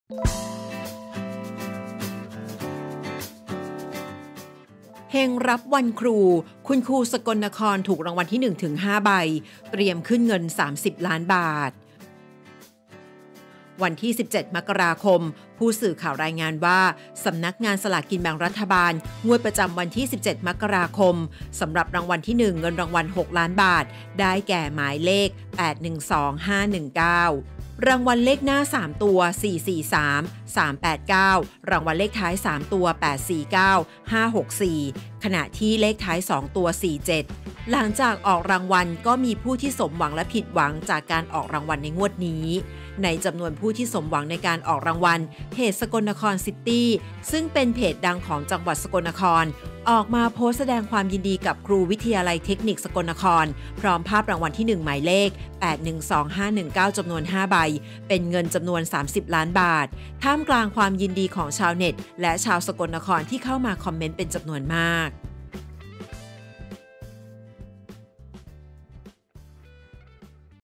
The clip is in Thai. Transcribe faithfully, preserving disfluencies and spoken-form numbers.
เฮงรับวันครูคุณครูสกลนครถูกรางวัลที่ หนึ่งถึงห้า ใบเตรียมขึ้นเงินสามสิบล้านบาทวันที่สิบเจ็ดมกราคมผู้สื่อข่าวรายงานว่าสำนักงานสลากกินแบ่งรัฐบาลงวดประจำวันที่สิบเจ็ดมกราคมสำหรับรางวัลที่หนึ่งเงินรางวัลหกล้านบาทได้แก่หมายเลขแปด หนึ่ง สอง ห้า หนึ่ง เก้ารางวัลเลขหน้าสามตัวสี่ สี่ สาม สาม แปด เก้ารางวัลเลขท้ายสามตัวแปด สี่ เก้า ห้า หก สี่ขณะที่เลขท้ายสองตัวสี่ เจ็ดหลังจากออกรางวัลก็มีผู้ที่สมหวังและผิดหวังจากการออกรางวัลในงวดนี้ในจำนวนผู้ที่สมหวังในการออกรางวัลเพจสกลนครซิตี้ซึ่งเป็นเพจดังของจังหวัดสกลนครออกมาโพสต์แสดงความยินดีกับครูวิทยาลัยเทคนิคสกลนครพร้อมภาพรางวัลที่หนึ่งหมายเลขแปด หนึ่ง สอง ห้า หนึ่ง เก้าจำนวนห้าใบเป็นเงินจำนวนสามสิบล้านบาทท่ามกลางความยินดีของชาวเน็ตและชาวสกลนครที่เข้ามาคอมเมนต์เป็นจำนวนมาก